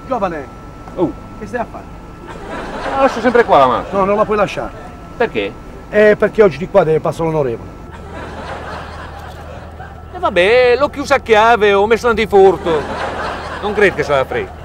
Giovane, Oh, che stai a fare? la lascio sempre qua la macchina. No, non la puoi lasciare. Perché? Perché oggi di qua deve passare l'onorevole. E vabbè, l'ho chiusa a chiave, ho messo l'antifurto. Non credi che sarà freddo?